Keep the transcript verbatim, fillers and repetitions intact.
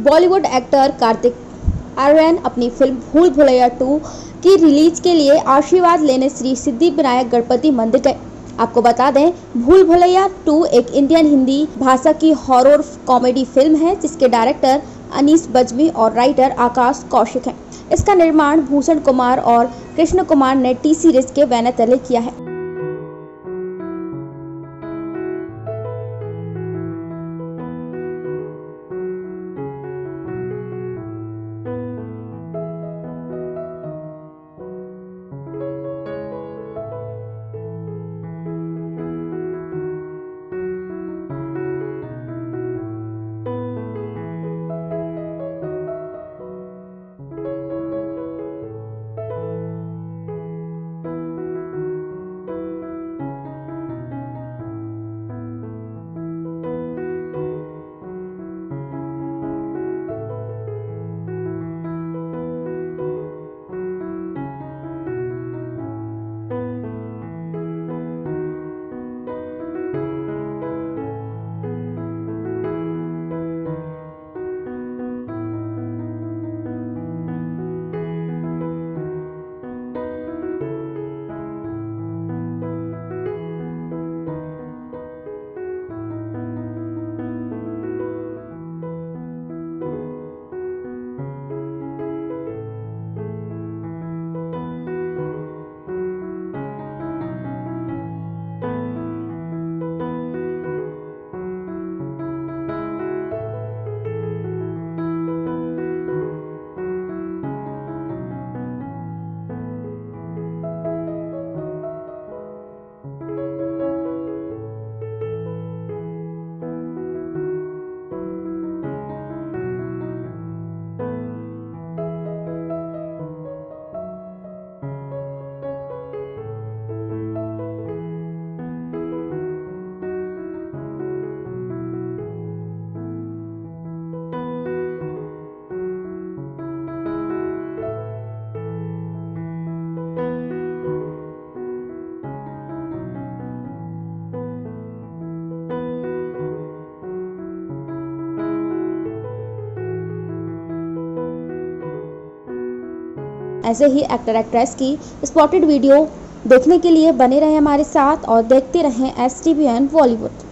Bollywood actor Kartik Aaryan अपनी film भूल Bhulaiyaa to की रिलीज के लिए आशीर्वाद लेने श्री सिद्धि विनायक गणपति मंदिर गए। आपको बता दें, भूल भुलैया टू एक इंडियन हिंदी भाषा की हॉरर कॉमेडी फिल्म है जिसके डायरेक्टर अनीस बज्मी और राइटर आकाश कौशिक हैं। इसका निर्माण भूषण कुमार और कृष्ण कुमार ने टी सीरीज के बैनर तले किया है। ऐसे ही एक्टर एक्ट्रेस की स्पॉटेड वीडियो देखने के लिए बने रहें हमारे साथ और देखते रहें S T V N Bollywood.